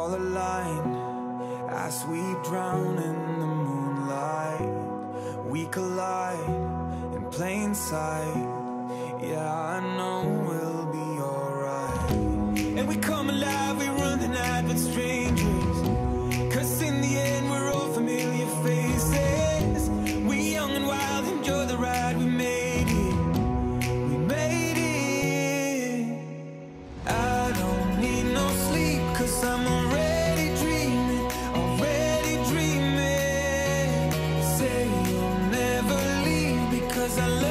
fall align as we drown in the moonlight. We collide in plain sight. Yeah, I know we'll be alright. And we come alive, we run the night with strangers, 'cause in the end we're all familiar faces. We young and wild, enjoy the ride, we made it. We made it. I don't need no sleep, 'cause I'm already dreaming, already dreaming. Say you'll never leave, because I love